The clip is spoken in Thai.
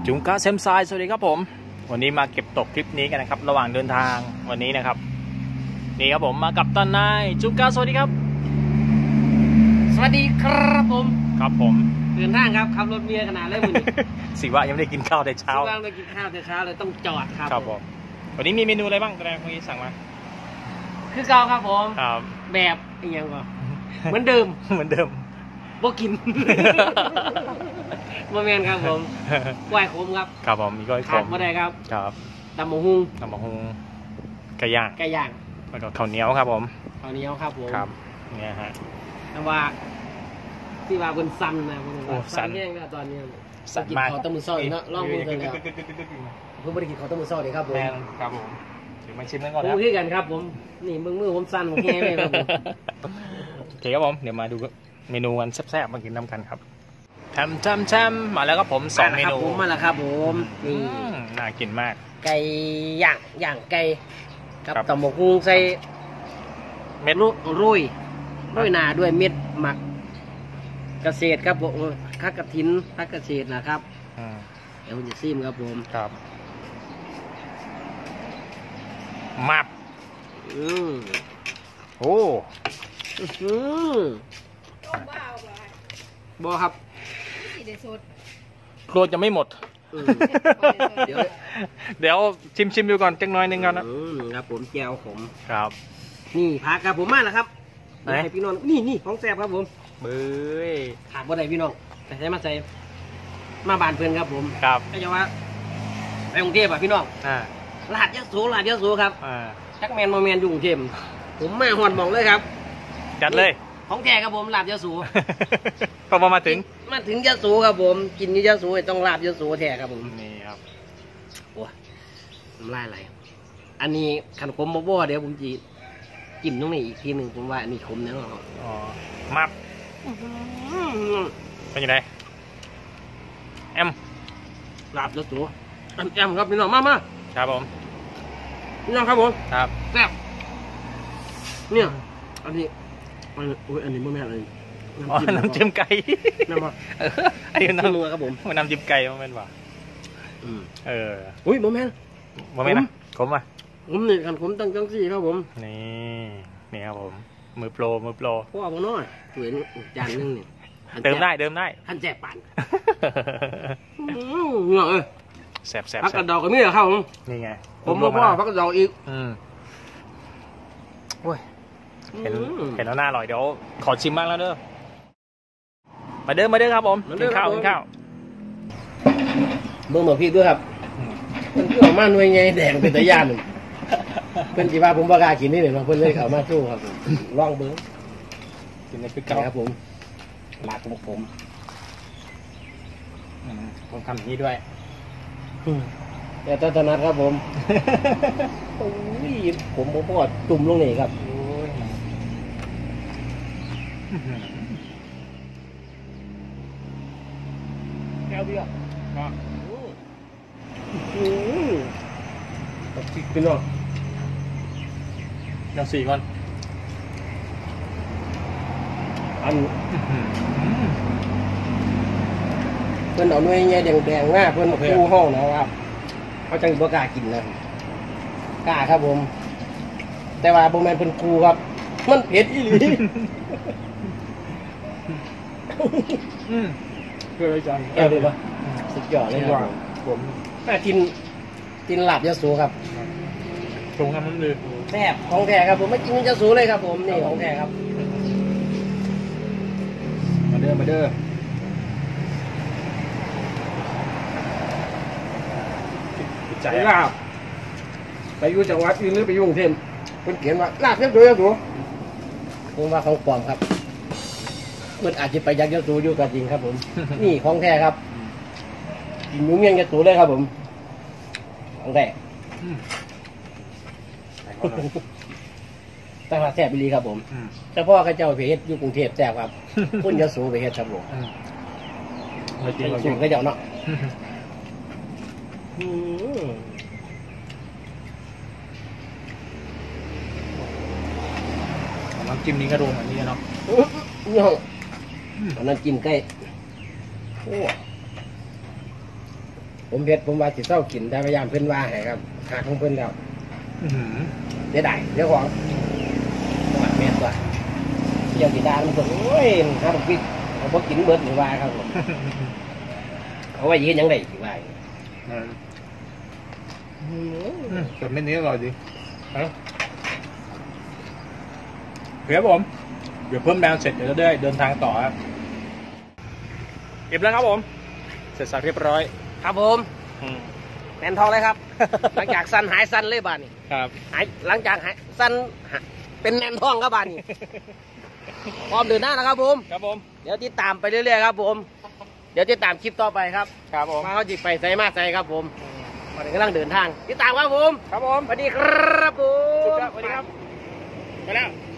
จุงกะเซมไซสวัสดีครับผมวันนี้มาเก็บตกคลิปนี้กันนะครับระหว่างเดินทางวันนี้นะครับนี่ครับผมมากับตันนายจุงกะสวัสดีครับสวัสดีครับผมครับผมเดินทางครับขับรถเมียขนาดเลยวันนี้สิวะยังไม่ได้กินข้าวแต่เช้าสิวะไม่กินข้าวแต่เช้าเลยต้องจอดครับครับผมวันนี้มีเมนูอะไรบ้างแสดงเมื่อกี้สั่งมาคือเก่าครับผมครับแบบอย่างก็เหมือนเดิมบ่กินบ่แม่นครับผมกล้วยขมครับครับผมมีกล้วยขมบ่ได้ครับครับตำบักหุ่งไก่ย่างแล้วก็ข้าวเหนียวครับผมข้าวเหนียวครับผมครับเนี่ยฮะแต่ว่าที่ว่าเป็นซันนะซันแห้งแล้วตอนนี้สั่นมากเขาต้องมือซ้ออีกเนาะลองมือกันแล้วเพิ่งไม่ได้กินเขาต้องมือซ้อเลยครับผมครับผมถึงมาชิมนั่นก่อนนะพูดกันครับผมนี่มือผมสั่นผมแห้งเลยครับผมโอเคครับผมเดี๋ยวมาดูเมนูกันแซ่บๆมากินน้ำกันครับแชมมาแล้วครับผม2เมนูมาแล้วครับผมนี่น่ากินมากไก่ย่างไก่กับตำบักหุ่งใส่เม็ดรุ่ยหนาด้วยเม็ดหมักเกษตรครับผมคักกระถินคักเกษตรนะครับเดี๋ยวผมจะซิมครับผมครับมับโอ้บอครับโคตรจะไม่หมดเดี๋ยวชิมดูก่อนจังน้อยนึงก่อนนะครับผมแจวผมครับนี่ผักครับผมมาแล้วครับให้พี่น้องนี่ของแซ่บครับผมเบ้ยขาดบ่ได้พี่น้องแต่ใช้มาใส่มาบานเพื่อนครับผมครับก็จะว่าไปกรุงเทพอ่ะพี่น้องลาดยะโสครับจักแมนโมแมนอยู่กรุงเทพผมมาหอดมองเลยครับจัดเลยของแท้ครับผมลาบยะโสพอมาถึงยะโสครับผมกินนี่ยะโสต้องลาบยะโสแท้ครับผมนี่ครับโอ้น้ำลายไหลอันนี้ขันขมบ่เดี๋ยวผมจีกินตรงนี้อีกทีหนึ่งผมว่าอันนี้ขมแน่นอนอ๋อมับเป็นยังไงแอมลาบยะโสแอมครับพี่น้องมาครับผมพี่น้องครับผมครับแซ่บเนี่ยอันนี้อันนี้ไม่แม่อะไรน้ำจิ้มไก่น้ำมาไอ้น้ำนัวครับผมน้ำจิ้มไก่มันเป็นว่าโมแม่นะผมอ่ะผมนี่ขันผมตั้งจังซี่ครับผมนี่ครับผมมือโปรพ่อผมน้อยสวยจานนึงนี่เดิมได้ท่านแจกปั่นเงาแซ่บพักกระดอกก็มีเหรอครับผมนี่ไงผมบอกว่าพักกระดอกอีกโอ้ยเห็นแล้วน่าอร่อยเดี๋ยวขอชิมบ้างแล้วเด้อมาเด้อครับผมกินข้าวเบิ่งหมดพี่ด้วยครับมันคือออกมาหน่วยไงแดงเป็นตะย่านเพื่อนจีว่าผมบอกล้ากินนี่เลยมาเพื่อนเลยเขามาสู้ครับลองเบิ้งกินในคือเก่าครับผมหลากผมทำนี้ด้วยแต่ตอนนั้นครับผมผมพอดตุ่มลงนี่ครับแก้วเบียร์ตัดพริกไปหน่อยยัง4ก่อนอันเพื่อนเอาหน่วยใหญ่แดงๆง่าเพื่อนคู่ห้องนะครับเขาจังบ่กล้ากินนะกล้าครับผมแต่ว่าโบแมนเป็นครูครับมันเผ็ดอีหลีคืออะไรจังแก้วดีปะสุดยอดเลยครับผมกินลาบยะโสครับตรงคำนั้นเลยแซ่บของแท้ครับผมไม่กินยะโสเลยครับผมนี่ของแท้ครับมาเด้อใจลาบไปอยู่จังหวัดอื่นหรือไปอยู่กรุงเทพคนเขียนว่าลาบยะโสผมว่าของปลอมครับมันอาจจะไปยักยะโสอยู่กับจริงครับผมนี่ของแท้ครับกินหมูเมี่ยงยะโสเลยครับผมของแท้แต่ว่าแซ่บไปเลยครับผมเฉพาะข้าเจ้าไปเฮ็ดอยู่กรุงเทพแซ่บครับคนยะโสไปเฮ็ดครับผมสูงข้าเจ้าเนาะน้ำจิ้มนี้ก็โดนอันนี้เนาะอันนั้นจิ้มใกล้โอ้ผมเพชรผมว่าสิเศร้ากินได้พยายามเพิ่นว่าให้ครับหาของเพิ่นแล้วเดี๋ยวได้เดี๋ยวของหวานแม่นตัวเกี่ยวกีดามันก็โอ้ยถ้าผมกินผมบ่กินเบิดหรือว่าครับผมเอาไว้ยืนยังได้สิว่าส่วนเม็ดนี้อร่อยดีเดี๋ยวผมเดี๋ยวเพิ่มแมวเสร็จเดี๋ยวจะได้เดินทางต่อครับเก็บแล้วครับผมเสร็จสับเรียบร้อยครับผมแมนทองเลยครับ หลังจากสั้นหายสั้นเลยบ้านนี้ครับหายหลังจากหายสั้นเป็นแมนทองครับบ้านนี้พร้อมเดินหน้านะครับผมครับผมเดี๋ยวติดตามไปเรื่อยๆครับผมเดี๋ยวติดตามคลิปต่อไปครับครับผมมาเขาจิไปใส่มาใส่ครับผมตอนนี้กำลังเดินทางติดตามครับผมครับผมสวัสดีครับผมสวัสดีครับไปแล้ว